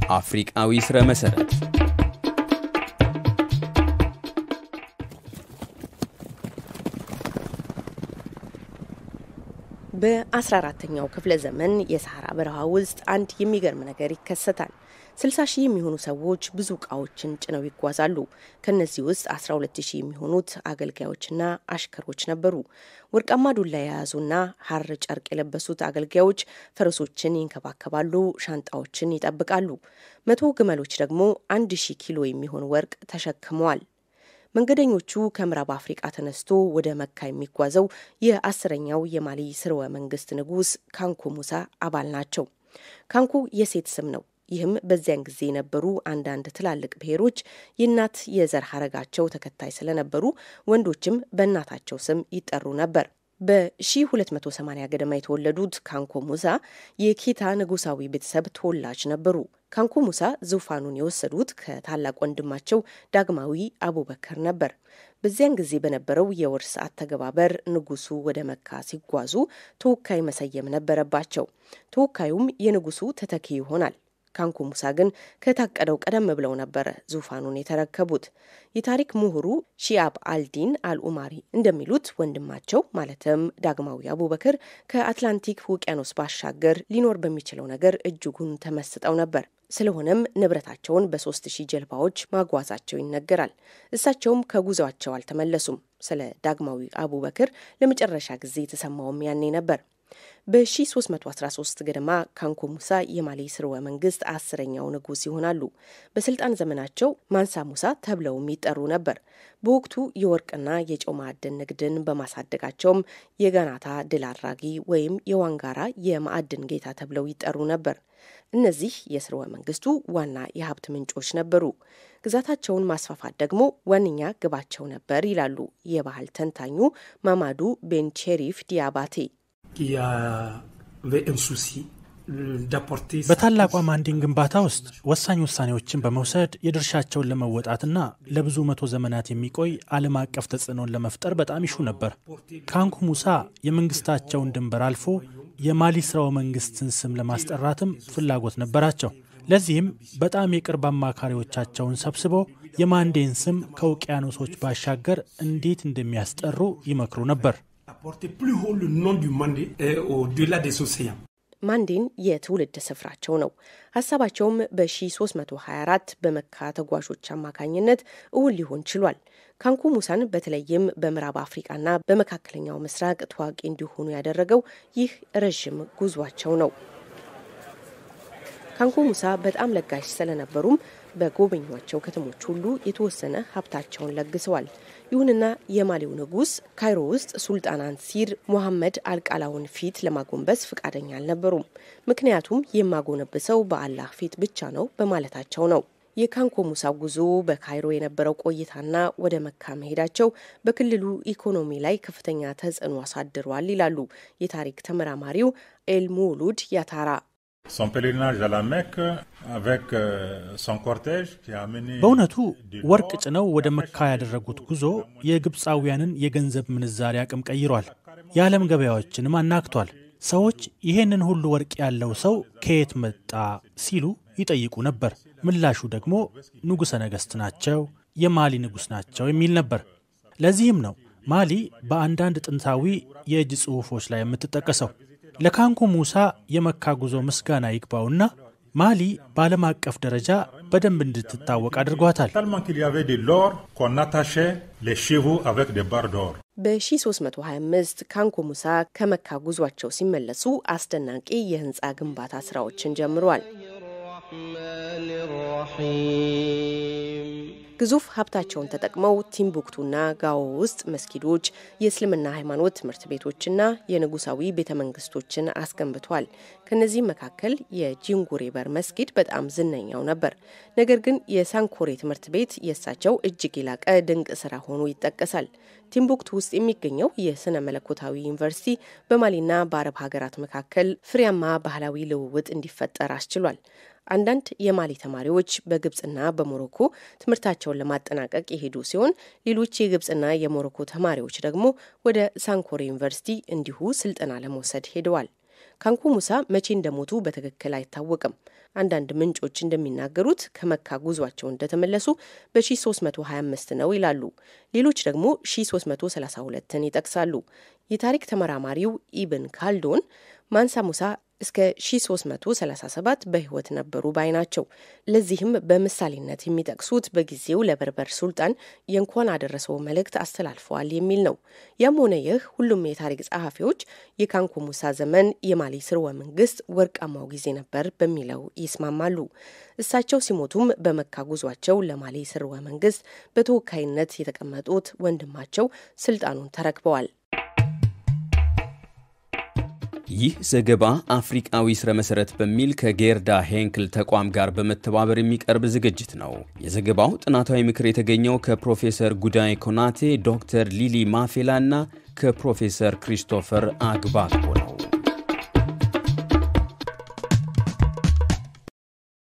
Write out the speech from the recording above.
አፍሪካዊ ስረ መሰረት በ14ኛው ክፍለ ዘመን የሳሃራ በረሃ ውስጥ አንድ የሚገርም ነገር ይከሰታል። 60,000 የሚሆኑ ሰዎች ብዙ ዕቃዎችን ጭነው ይጓዛሉ። ከነዚህ ውስጥ 12,000 የሚሆኑት አገልጋዮችና አሽከሮች ነበሩ። ወርቃማ ዱላ የያዙና ሐር ጨርቅ የለበሱት አገልጋዮች ፈረሶችን ይንከባከባሉ፣ ሻንጣዎችን ይጠብቃሉ። 100 ግመሎች ደግሞ 1000 ኪሎ የሚሆን ወርቅ ተሸክመዋል። መንገደኞቹ ከምዕራብ አፍሪካ ተነስቶ ወደ መካ የሚጓዘው የ10ኛው የማሊ ስርወ መንግስት ንጉስ ካንኩ ሙሳ አባል ናቸው። ካንኩ የሴት ስም ነው። ይህም በዚያን ጊዜ የነበሩ አንዳንድ ትላልቅ ብሔሮች የእናት የዘር ሐረጋቸው ተከታይ ስለነበሩ ወንዶችም በእናታቸው ስም ይጠሩ ነበር። በ1280 ገደማ የተወለዱት ካንኩ ሙሳ የኬታ ንጉሳዊ ቤተሰብ ተወላጅ ነበሩ። ካንኩ ሙሳ ዙፋኑን የወሰዱት ከታላቅ ወንድማቸው ዳግማዊ አቡበከር ነበር። በዚያን ጊዜ በነበረው የውርስ አተገባበር ንጉሱ ወደ መካ ሲጓዙ ተወካይ መሰየም ነበረባቸው። ተወካዩም የንጉሱ ተተኪ ይሆናል። ካንኩ ሙሳ ግን ከታቀደው ቀደም ብለው ነበር ዙፋኑን የተረከቡት። የታሪክ ምሁሩ ሺአብ አልዲን አልኡማሪ እንደሚሉት ወንድማቸው ማለትም ዳግማዊ አቡበከር ከአትላንቲክ ውቅያኖስ ባሻገር ሊኖር በሚችለው ነገር እጅጉን ተመስጠው ነበር። ስለሆነም ንብረታቸውን በ3000 ጀልባዎች ማጓዛቸው ይነገራል። እሳቸውም ከጉዟቸው አልተመለሱም። ስለ ዳግማዊ አቡበከር ለመጨረሻ ጊዜ የተሰማውም ያኔ ነበር። በ1313 ገደማ ካንኩ ሙሳ የማሊ ስርወ መንግስት 10ኛው ንጉስ ይሆናሉ። በስልጣን ዘመናቸው ማንሳ ሙሳ ተብለውም ይጠሩ ነበር። በወቅቱ የወርቅና የጨው ማዕድን ንግድን በማሳደጋቸውም የጋናታ ድል አድራጊ ወይም የዋንጋራ የማዕድን ጌታ ተብለው ይጠሩ ነበር። እነዚህ የስርወ መንግስቱ ዋና የሀብት ምንጮች ነበሩ። ግዛታቸውን ማስፋፋት ደግሞ ዋነኛ ግባቸው ነበር ይላሉ የባህል ተንታኙ ማማዱ ቤን ቼሪፍ ዲያባቴ። በታላቋ ማንዲን ግንባታ ውስጥ ወሳኝ ውሳኔዎችን በመውሰድ የድርሻቸውን ለመወጣትና ለብዙ መቶ ዘመናት የሚቆይ ዓለም አቀፍ ተጽዕኖን ለመፍጠር በጣም ይሹ ነበር። ካንኩ ሙሳ የመንግስታቸውን ድንበር አልፎ የማሊ ስርወ መንግስትን ስም ለማስጠራትም ፍላጎት ነበራቸው። ለዚህም በጣም የቅርብ አማካሪዎቻቸውን ሰብስበው የማንዴን ስም ከውቅያኖሶች ባሻገር እንዴት እንደሚያስጠሩ ይመክሩ ነበር። ማንዴን የትውልድ ስፍራቸው ነው። ሀሳባቸውም በ1324 በመካ ተጓዦች አማካኝነት እውን ሊሆን ችሏል። ካንኩ ሙሳን በተለይም በምዕራብ አፍሪካና በመካከለኛው ምስራቅ ታዋቂ እንዲሆኑ ያደረገው ይህ ረዥም ጉዟቸው ነው። ካንኩ ሙሳ በጣም ለጋሽ ስለነበሩም በጎበኟቸው ከተሞች ሁሉ የተወሰነ ሀብታቸውን ለግሰዋል። ይሁንና የማሊው ንጉስ ካይሮ ውስጥ ሱልጣን አንሲር ሙሐመድ አልቃላውን ፊት ለማጎንበስ ፍቃደኛ አልነበሩም። ምክንያቱም የማጎነበሰው በአላህ ፊት ብቻ ነው በማለታቸው ነው። የካንኩ ሙሳ ጉዞ በካይሮ የነበረው ቆይታና ወደ መካ መሄዳቸው በክልሉ ኢኮኖሚ ላይ ከፍተኛ ተጽዕኖ አሳድሯል ይላሉ የታሪክ ተመራማሪው ኤልሙሉድ ያታራ። በእውነቱ ወርቅ ጭነው ወደ መካ ያደረጉት ጉዞ የግብፃውያንን የገንዘብ ምንዛሪ አቅም ቀይሯል። የዓለም ገበያዎችንም አናክቷል። ሰዎች ይሄንን ሁሉ ወርቅ ያለው ሰው ከየት መጣ ሲሉ ይጠይቁ ነበር። ምላሹ ደግሞ ንጉሠ ነገሥት ናቸው፣ የማሊ ንጉሥ ናቸው የሚል ነበር። ለዚህም ነው ማሊ በአንዳንድ ጥንታዊ የእጅ ጽሑፎች ላይ የምትጠቀሰው። ለካንኩ ሙሳ የመካ ጉዞ ምስጋና ይግባውና ማሊ በዓለም አቀፍ ደረጃ በደንብ እንድትታወቅ አድርጓታል። በ1325 ካንኩ ሙሳ ከመካ ጉዟቸው ሲመለሱ አስደናቂ የህንፃ ግንባታ ስራዎችን ጀምሯል። ግዙፍ ሀብታቸውን ተጠቅመው ቲምቡክቱና ጋዎ ውስጥ መስጊዶች፣ የእስልምና ሃይማኖት ትምህርት ቤቶችና የንጉሳዊ ቤተመንግስቶችን አስገንብቷል። ከነዚህ መካከል የጂንጉሬ በር መስጊድ በጣም ዝነኛው ነበር። ነገር ግን የሳንኮሬ ትምህርት ቤት የእሳቸው እጅግ የላቀ ድንቅ ስራ ሆኖ ይጠቀሳል። ቲምቡክቱ ውስጥ የሚገኘው የስነ መለኮታዊ ዩኒቨርሲቲ በማሊና በአረብ ሀገራት መካከል ፍሬያማ ባህላዊ ልውውጥ እንዲፈጠር አስችሏል። አንዳንድ የማሊ ተማሪዎች በግብጽና በሞሮኮ ትምህርታቸውን ለማጠናቀቅ የሄዱ ሲሆን ሌሎች የግብጽና የሞሮኮ ተማሪዎች ደግሞ ወደ ሳንኮሬ ዩኒቨርሲቲ እንዲሁ ስልጠና ለመውሰድ ሄደዋል። ካንኩ ሙሳ መቼ እንደሞቱ በትክክል አይታወቅም። አንዳንድ ምንጮች እንደሚናገሩት ከመካ ጉዟቸው እንደተመለሱ በ1325 ነው ይላሉ። ሌሎች ደግሞ 1332ን ይጠቅሳሉ። የታሪክ ተመራማሪው ኢብን ካልዶን ማንሳ ሙሳ እስከ 1337 በህይወት ነበሩ ባይ ናቸው። ለዚህም በምሳሌነት የሚጠቅሱት በጊዜው ለበርበር ሱልጣን የእንኳን አደረሰው መልእክት አስተላልፈዋል የሚል ነው። ያም ሆነ ይህ ሁሉም የታሪክ ጸሐፊዎች የካንኩ ሙሳ ዘመን የማሊ ስርወ መንግስት ወርቃማው ጊዜ ነበር በሚለው ይስማማሉ። እሳቸው ሲሞቱም በመካ ጉዟቸው ለማሊ ስርወ መንግስት በተወካይነት የተቀመጡት ወንድማቸው ስልጣኑን ተረክበዋል። ይህ ዘገባ አፍሪካዊ ስረ መሰረት በሚል ከጌርዳ ሄንክል ተቋም ጋር በመተባበር የሚቀርብ ዝግጅት ነው። የዘገባው ጥናታዊ ምክር የተገኘው ከፕሮፌሰር ጉዳይ ኮናቴ፣ ዶክተር ሊሊ ማፌላና ከፕሮፌሰር ክሪስቶፈር አግባኮ ነው።